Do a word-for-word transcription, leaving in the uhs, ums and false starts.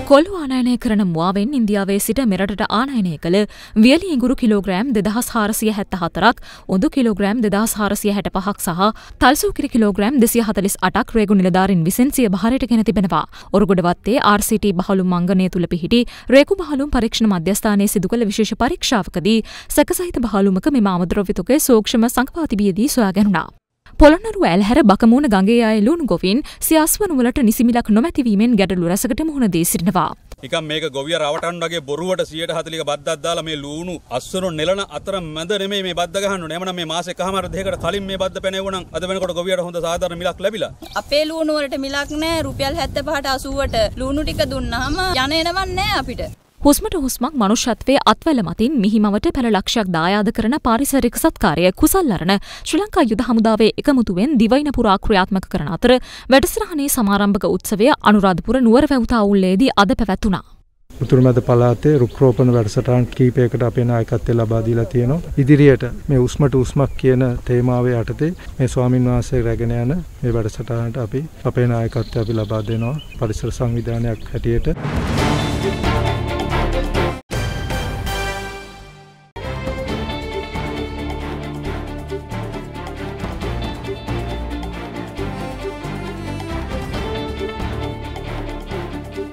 කොළු ආනයනය කරන මුවාවෙන් ඉන්දියාවේ සිට මෙරටට ආනයනය කළ වියලි ඉඟුරු කිලෝග්‍රෑම් දෙදහස් හාරසිය හැත්තෑ හතරක්, ඔඳු කිලෝග්‍රෑම් දෙදහස් හාරසිය හැට පහක් සහ තල්සූකිරි කිලෝග්‍රෑම් දෙසිය හතළිස් අටක් රේගු නිලධාරීන් විසින් සිය බහරයට ගෙන තිබෙනවා. ඔරුගොඩවත්තේ ආර් සී ටී බහලුම් මංගනය තුල පිහිටි රේගු බහලුම් පරීක්ෂණ මධ්‍යස්ථානයේ සිදු කළ විශේෂ පරීක්ෂාවකදී සැකසහිත බහලුමක මෙම අමුද්‍රව්‍ය තොගය සූක්ෂම සංකපා තිබියදී සොයා ගැනුණා. පොළොන්නරුව ඇල්හැර බකමූණ ගඟේ ආයේ ලුණු ගොවීන් සියාස්වනුවලට නිසිමිලක් නොමැතිවීමෙන් ගැටලු රැසකට මුහුණ දී සිටිනවා. නිකම් මේක ගොවිය රවටන්න වගේ බොරුවට සියයට හතළිහක බද්දක් දාලා මේ ලුණු අස්වනු නෙලන අතර මැද නෙමෙයි මේ බද්ද ගහන්න ඕනේ. එමනම් මේ මාස එකමාර දෙකකට කලින් මේ බද්ද පැනෙවුණා නම් අද වෙනකොට ගොවියට හොඳ සාධාරණ මිලක් ලැබිලා. අපේ ලුණු වලට මිලක් නැහැ. රුපියල් හැත්තෑ පහට අසූවට ලුණු ටික දුන්නාම යන එනවක් නැහැ අපිට. හුස්මට හුස්මක් මනුෂ්‍යත්වයේ අත්වැල මතින් මිහිමවට පැල ලක්ෂයක් දායාද කරන පාරිසරික සත්කාරය කුසල් අරණ ශ්‍රී ලංකා යුද හමුදාවේ එකමුතුවෙන් දිවයින පුරා ක්‍රියාත්මක කරන අතර වැඩසටහනේ සමාරම්භක උත්සවය අනුරාධපුර නුවරවැව් උල්ලේදී අද පැවැත්වුණා. උතුරුමැද පළාතේ රුක් රෝපණ වැඩසටහන් කීපයකට අපේ නායකත්වය ලබා දීලා තියෙනවා. ඉදිරියට මේ උස්මට උස්මක් කියන තේමාවේ යටතේ මේ ස්වාමින් වහන්සේ රැගෙන යන මේ වැඩසටහනට අපි අපේ නායකත්වය අපි ලබා දෙනවා පරිසර සංවිධානයක් හැටියට.